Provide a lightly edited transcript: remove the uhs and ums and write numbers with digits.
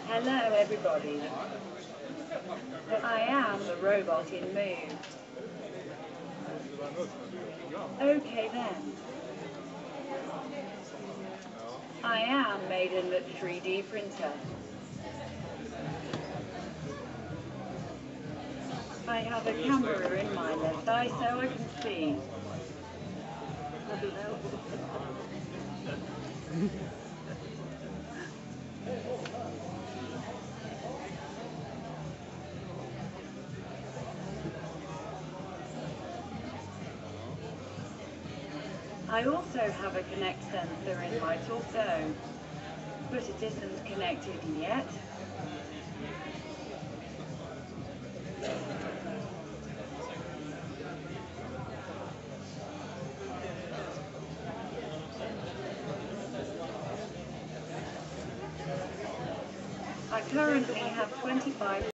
Hello, everybody. I am the robot in Move. Okay then. I am made in the 3D printer. I have a camera in my left eye so I can see. I also have a Kinect sensor in my torso, but it isn't connected yet. I currently have 25